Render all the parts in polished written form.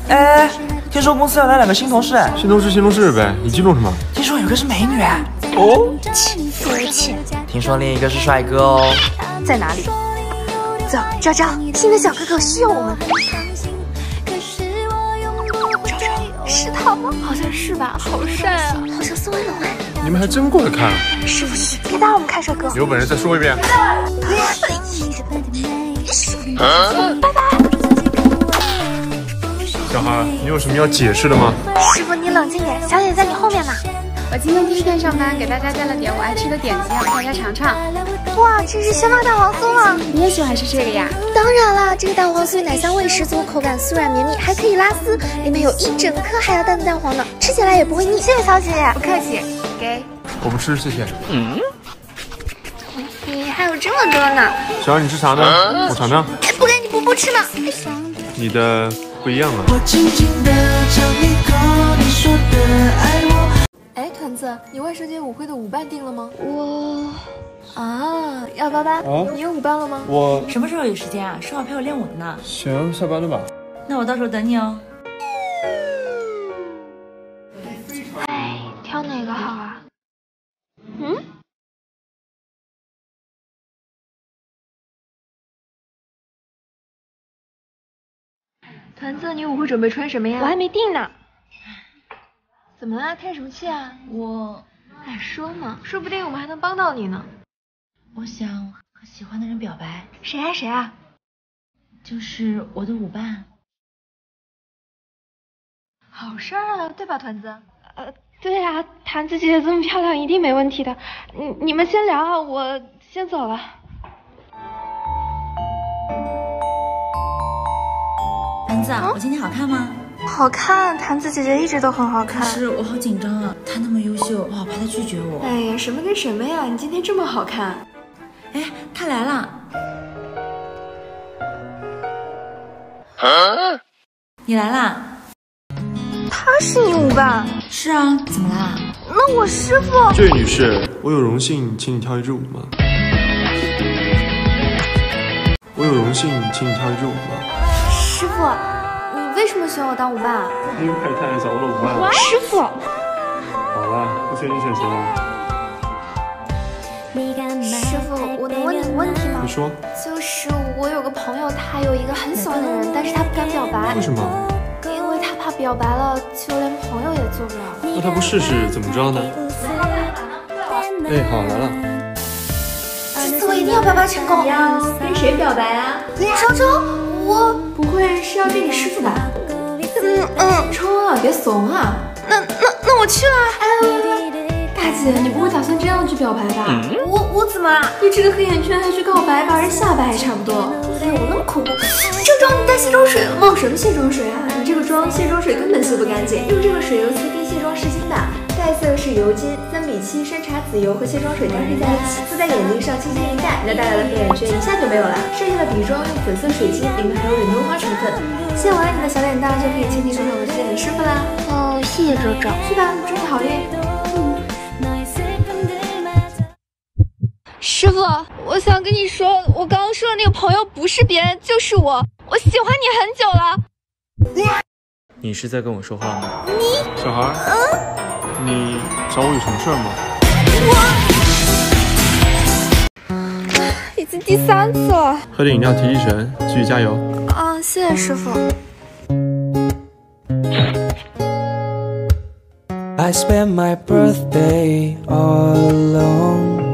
哎，听说公司要来2个新同事。 新同事呗，你激动什么？ 听说有个是美女。 哦， 肤浅。 听说另一个是帅哥哦。 在哪里？走，昭昭，新的小哥哥需要我们。昭昭，是他吗？好像是吧，好帅啊，好像宋威龙哎。 你们还真过来看啊？ 师傅去，别打扰我们看帅哥。 有本事再说一遍。 拜拜。 小孩，你有什么要解释的吗？ 师傅，你冷静点，小野在你后面呢。 我今天第一天上班，给大家带了点我爱吃的点心，让大家尝尝。 哇，这是鲜辣蛋黄酥啊！ 你也喜欢吃这个呀？ 当然啦，这个蛋黄酥奶香味十足，口感酥软绵密，还可以拉丝，里面有一整颗海洋蛋的蛋黄呢，吃起来也不会腻。谢谢小姐， 不客气。给， 我不吃，谢谢。 你还有这么多呢。 小孩，你吃啥呢？我尝尝。 不给你不吃吗？ 你的不一样啊。 我轻轻地尝一口你说的爱我。 哎，团子，你万圣节舞会的舞伴定了吗？ 啊，要888， 你有舞伴了吗？ 我什么时候有时间啊？正好陪我练舞的呢。 行，下班了吧？ 那我到时候等你哦。 哎，挑哪个好啊？ 团子，你舞会准备穿什么呀？ 我还没定呢。 怎么啦？叹什么气啊？ 哎，说嘛， 说不定我们还能帮到你呢。 我想和喜欢的人表白， 谁呀谁啊？ 就是我的舞伴。 好事儿啊，对吧，团子？ 对啊，坛子姐姐这么漂亮，一定没问题的。你们先聊啊，我先走了。 丸子，我今天好看吗？ 好看，坛子姐姐一直都很好看。 可是我好紧张啊，她那么优秀，我好怕她拒绝我。 哎呀，什么跟什么呀？你今天这么好看。 哎，她来了。你来啦？ 他是你舞伴？ 是啊，怎么啦？ 那我师傅。 这位女士，我有荣幸请你跳一支舞吗？我有荣幸请你跳一支舞吗？ 师傅，你为什么选我当舞伴啊？ 因为太太找我的舞伴。 师傅。 好了，不选你选谁啊？ 师傅，我能问你个问题吗？ 你说。 就是我有个朋友，他有一个很喜欢的人，但是他不敢表白。 为什么？ 因为他怕表白了，就连朋友也做不了。 那他不试试怎么知道呢？哎，好，来了。 这次我一定要表白成功。 你要跟谁表白啊？ 昭昭，我不会是要跟你师傅吧？冲啊，别怂啊！ 那我去了。 大姐，你不会打算这样去表白吧？ 我怎么了？ 你这个黑眼圈还去告白，把人吓白还差不多。 哎呦，我那么恐怖。昭昭，你带卸妆水了吗？ 用什么卸妆水啊？你这个妆卸妆水根本卸不干净，用这个水油 CP 卸妆湿巾吧。带色是油精3:7山茶籽油和卸妆水搭配在一起，敷在眼睛上轻轻一带，那大大的黑眼圈一下就没有了。剩下的底妆用粉色水晶，里面还有忍冬花成分。卸完你的小脸蛋就可以牵起手手的去见你师傅啦。 哦，谢谢昭昭。 去吧，祝你好运。 师傅，我想跟你说，我刚刚说的那个朋友不是别人，就是我。我喜欢你很久了。 你是在跟我说话吗？小孩，你找我有什么事儿吗？ 已经第3次了。 喝点饮料提提神，继续加油。 啊，谢谢师傅。 I spent my birthday all alone。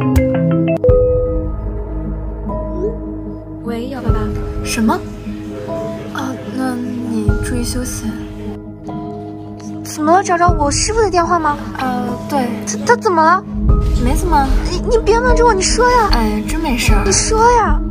喂，188。 什么？ 那你注意休息。 怎么了？找我师傅的电话吗？ 对。 他怎么了？ 没怎么。 你别瞒着我，你说呀。 哎，真没事儿。 你说呀。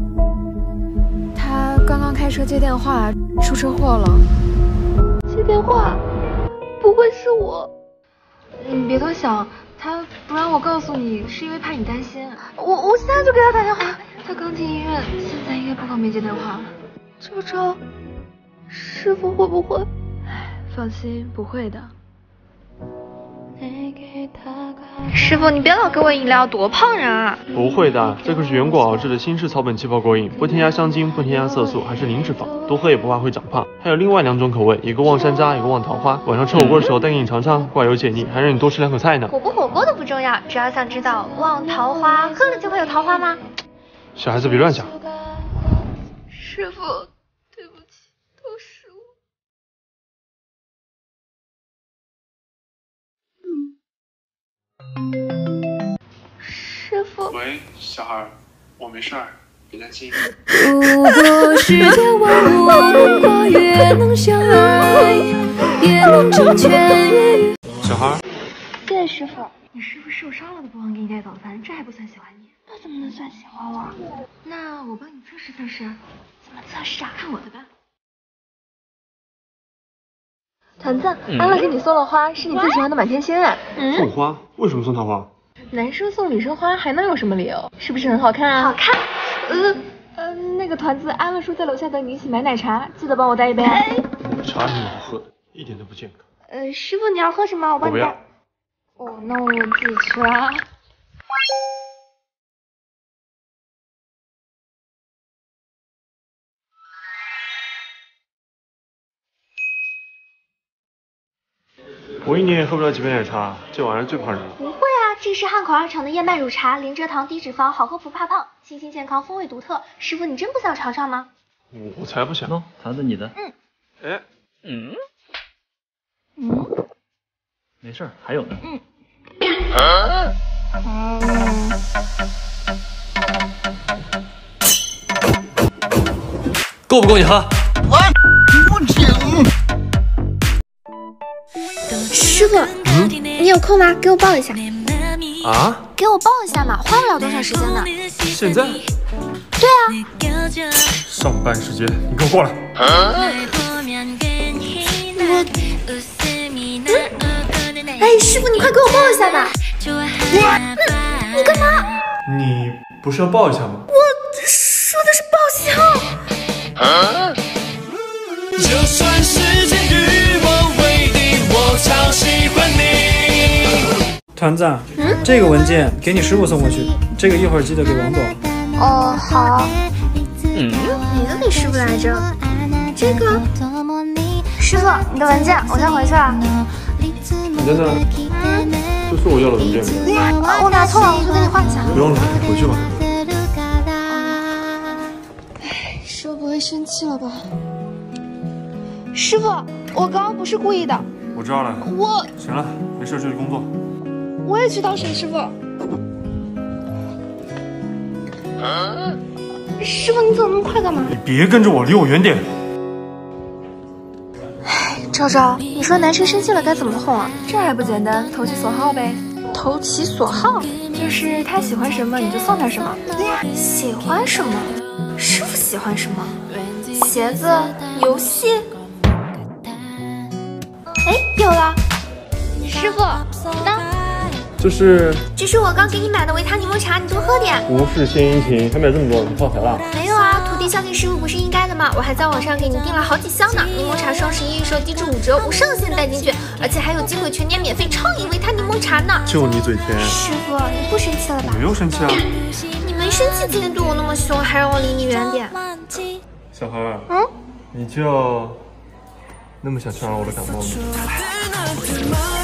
他刚刚开车接电话，出车祸了。 接电话？不会是我？ 你别多想，他不让我告诉你，是因为怕你担心。 我现在就给他打电话。 他刚进医院，现在应该不可能没接电话。 昭，师傅会不会？ 放心，不会的。 师傅，你别老给我饮料，多胖人啊！ 不会的，这可是原果熬制的新式草本气泡果饮，不添加香精，不添加色素，还是零脂肪，多喝也不怕会长胖。还有另外2种口味，一个望山楂，一个望桃花。晚上吃火锅的时候带给你尝尝，挂油解腻，还让你多吃2口菜呢。 火不火锅都不重要，只要想知道望桃花喝了就会有桃花吗？ 小孩子别乱想。 师傅，对不起，都是我。师傅。 喂，小孩，我没事儿，别担心。 如果世界万物能跨越，能相爱，也能成全越。 小孩， 谢谢师傅。你师傅受伤了都不忘给你带早餐，这还不算喜欢你？那怎么能算喜欢我？那我帮你测试测试。怎么测试啊？看我的吧。 团子，安乐给你送了花，是你最喜欢的满天星哎。 送花？为什么送桃花？ 男生送女生花还能有什么理由？是不是很好看啊？ 好看。 那个团子，安乐叔在楼下等你一起买奶茶，记得帮我带一杯。 茶挺好喝的，一点都不健康。 师傅你要喝什么？我帮你带。哦，那我自己去啦。 我1年也喝不了几杯奶茶，这玩意儿最怕人了。 不会啊，这是汉口2厂的燕麦乳茶，零蔗糖、低脂肪，好喝不怕胖，清新健康，风味独特。师傅，你真不想尝尝吗？ 我才不想。 喏，团子你的。 哎。 没事儿，还有呢。够不够你喝？ 不行。 师傅，你有空吗？给我抱一下。 啊？ 给我抱一下嘛，花不了多少时间的。 现在？ 对啊。 上班时间，你给我过来。 哎，师傅，你快给我抱一下吧。你干嘛？ 你不是要抱一下吗？ 我说的是抱香。 就算世界与我为敌，我超喜欢你。 团子，这个文件给你师傅送过去，这个一会儿记得给王总。 哦，好。哪个给师傅来着？这个。师傅，你的文件，我先回去了。 你等等，这是我要的文件。 我拿错了，我去给你换一下。 不用了，你回去吧。 师傅不会生气了吧？师傅，我刚刚不是故意的。 我知道了。行了，没事就去工作。 我也去当沈师傅。师傅，你走那么快干嘛？ 你别跟着我，离我远点。 昭昭，你说男生生气了该怎么哄啊？ 这还不简单，投其所好呗。 投其所好， 就是他喜欢什么你就送他什么。 喜欢什么？师傅喜欢什么？鞋子？游戏？哎，有了！师傅，呢？ 这是我刚给你买的维他柠檬茶，你多喝点。 不是献殷勤，还买这么多，你发财了？ 没有啊，徒弟孝敬师傅不是应该的吗？我还在网上给你订了好几箱呢，柠檬茶双11预售低至5折，无上限代金券，而且还有机会全年免费畅饮维他柠檬茶呢。 就你嘴甜。 师傅，你不生气了吧？ 没有生气啊。 你没生气，今天对我那么凶，还让我离你远点。 小孩，你就那么想传染我的感冒吗？